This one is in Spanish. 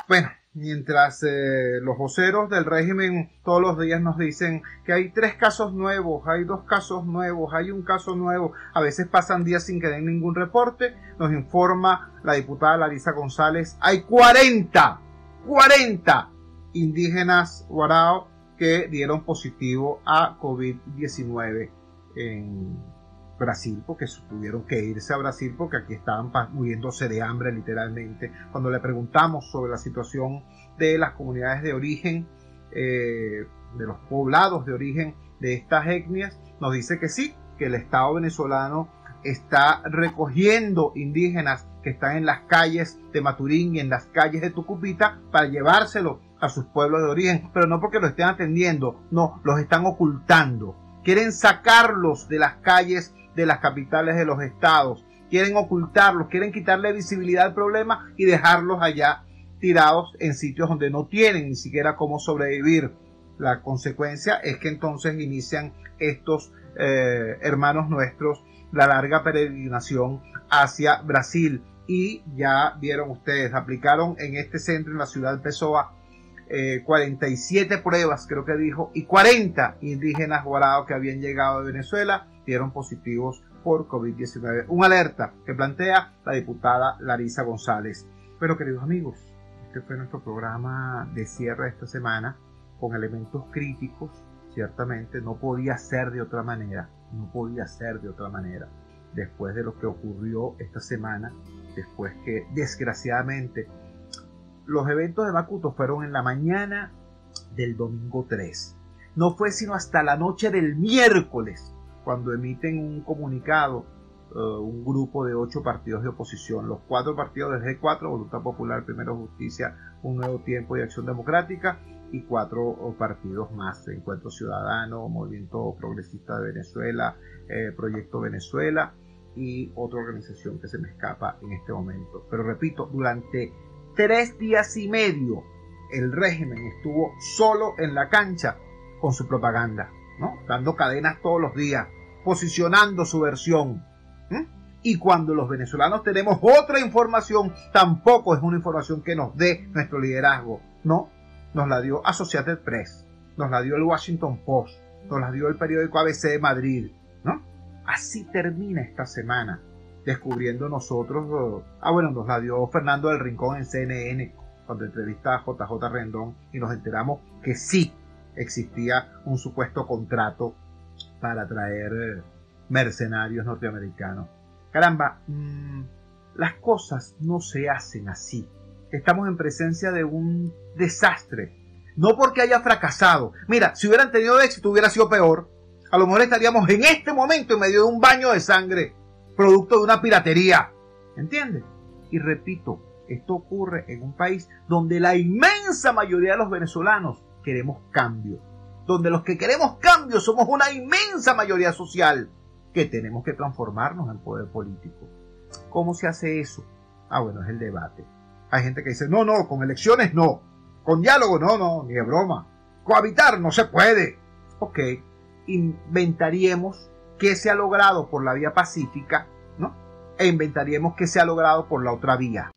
Bueno, mientras los voceros del régimen todos los días nos dicen que hay 3 casos nuevos, hay 2 casos nuevos, hay 1 caso nuevo, a veces pasan días sin que den ningún reporte, nos informa la diputada Larisa González, hay 40 indígenas Warao que dieron positivo a COVID-19 en Brasil, porque tuvieron que irse a Brasil porque aquí estaban muriéndose de hambre literalmente. Cuando le preguntamos sobre la situación de las comunidades de origen, de los poblados de origen de estas etnias, nos dice que sí, que el Estado venezolano está recogiendo indígenas que están en las calles de Maturín y en las calles de Tucupita para llevárselo a sus pueblos de origen, pero no porque lo estén atendiendo, no, los están ocultando. Quieren sacarlos de las calles de las capitales de los estados, quieren ocultarlos, quieren quitarle visibilidad al problema y dejarlos allá tirados en sitios donde no tienen ni siquiera cómo sobrevivir. La consecuencia es que entonces inician estos hermanos nuestros la larga peregrinación hacia Brasil, y ya vieron ustedes, aplicaron en este centro en la ciudad de Pessoa 47 pruebas, creo que dijo, y 40 indígenas guarados que habían llegado de Venezuela dieron positivos por COVID-19. Una alerta que plantea la diputada Larisa González. Pero queridos amigos, este fue nuestro programa de cierre de esta semana con elementos críticos. Ciertamente no podía ser de otra manera, después de lo que ocurrió esta semana, después que desgraciadamente los eventos de Macuto fueron en la mañana del domingo 3. No fue sino hasta la noche del miércoles cuando emiten un comunicado, un grupo de 8 partidos de oposición, los 4 partidos del G4, Voluntad Popular, Primero Justicia, Un Nuevo Tiempo y Acción Democrática, y 4 partidos más, Encuentro Ciudadano, Movimiento Progresista de Venezuela, Proyecto Venezuela y otra organización que se me escapa en este momento. Pero repito, durante 3 días y medio el régimen estuvo solo en la cancha con su propaganda, ¿no? Dando cadenas todos los días, posicionando su versión. Y cuando los venezolanos tenemos otra información, tampoco es una información que nos dé nuestro liderazgo, no, nos la dio Associated Press, nos la dio el Washington Post, nos la dio el periódico ABC de Madrid, ¿no? Así termina esta semana, descubriendo nosotros, nos la dio Fernando del Rincón en CNN, cuando entrevista a JJ Rendón, y nos enteramos que sí existía un supuesto contrato para traer mercenarios norteamericanos. Caramba, las cosas no se hacen así. Estamos en presencia de un desastre. No porque haya fracasado. Mira, si hubieran tenido éxito hubiera sido peor. A lo mejor estaríamos en este momento en medio de un baño de sangre, producto de una piratería. ¿Entiendes? Y repito, esto ocurre en un país donde la inmensa mayoría de los venezolanos queremos cambio. Donde los que queremos cambio somos una inmensa mayoría social, que tenemos que transformarnos en poder político. ¿Cómo se hace eso? Es el debate. Hay gente que dice, no, con elecciones no, con diálogo no, ni de broma, cohabitar no se puede. Ok, inventaríamos qué se ha logrado por la vía pacífica, ¿no? E inventaríamos qué se ha logrado por la otra vía.